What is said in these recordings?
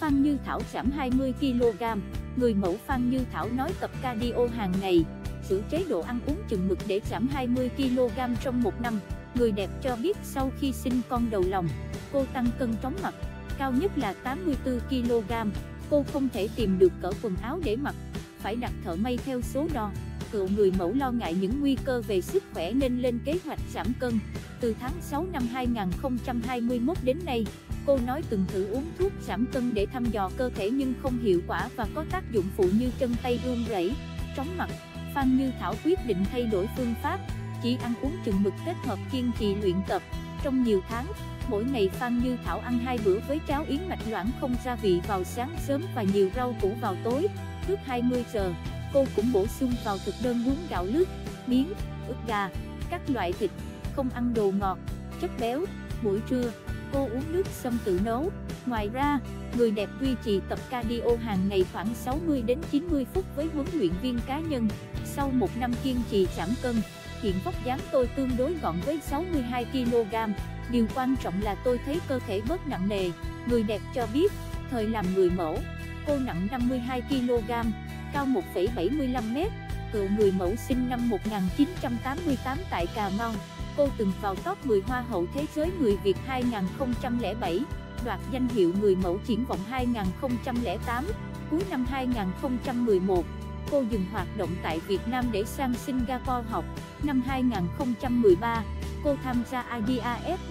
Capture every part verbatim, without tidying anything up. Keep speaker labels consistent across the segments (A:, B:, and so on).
A: Phan Như Thảo giảm hai mươi ki lô gam. Người mẫu Phan Như Thảo nói tập cardio hàng ngày, giữ chế độ ăn uống chừng mực để giảm hai mươi ki lô gam trong một năm. Người đẹp cho biết sau khi sinh con đầu lòng, cô tăng cân chóng mặt, cao nhất là tám mươi tư ki lô gam. Cô không thể tìm được cỡ quần áo để mặc, phải đặt thợ may theo số đo. Cựu người mẫu lo ngại những nguy cơ về sức khỏe nên lên kế hoạch giảm cân. Từ tháng sáu năm hai nghìn không trăm hai mươi mốt đến nay, cô nói từng thử uống thuốc giảm cân để thăm dò cơ thể nhưng không hiệu quả và có tác dụng phụ như chân tay run rẩy, chóng mặt. Phan Như Thảo quyết định thay đổi phương pháp, chỉ ăn uống chừng mực kết hợp kiên trì luyện tập. Trong nhiều tháng, mỗi ngày Phan Như Thảo ăn hai bữa với cháo yến mạch loãng không gia vị vào sáng sớm và nhiều rau củ vào tối. Trước hai mươi giờ, cô cũng bổ sung vào thực đơn bún gạo lứt, miến, ức gà, các loại thịt, không ăn đồ ngọt, chất béo. Buổi trưa, cô uống nước sâm tự nấu. Ngoài ra, người đẹp duy trì tập cardio hàng ngày khoảng sáu mươi đến chín mươi phút với huấn luyện viên cá nhân. Sau một năm kiên trì giảm cân, hiện vóc dáng tôi tương đối gọn với sáu mươi hai ki lô gam. Điều quan trọng là tôi thấy cơ thể bớt nặng nề. Người đẹp cho biết, thời làm người mẫu, cô nặng năm mươi hai ki lô gam, cao một phẩy bảy mươi lăm mét. Cựu người mẫu sinh năm một nghìn chín trăm tám mươi tám tại Cà Mau. Cô từng vào top mười Hoa hậu Thế giới người Việt hai nghìn không trăm lẻ bảy, đoạt danh hiệu người mẫu triển vọng hai nghìn không trăm lẻ tám. Cuối năm hai nghìn không trăm mười một, cô dừng hoạt động tại Việt Nam để sang Singapore học. Năm hai nghìn không trăm mười ba, cô tham gia i đê a ép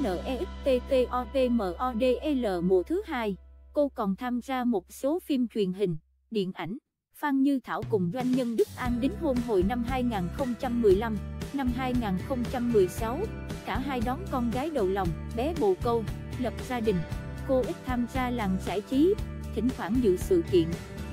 A: NEXT-TOPMODL mùa thứ hai. Cô còn tham gia một số phim truyền hình, điện ảnh. Phan Như Thảo cùng doanh nhân Đức An đính hôn hồi năm hai nghìn không trăm mười lăm. Năm hai nghìn không trăm mười sáu, cả hai đón con gái đầu lòng, bé bồ câu, lập gia đình. Cô ít tham gia làng giải trí, thỉnh thoảng dự sự kiện,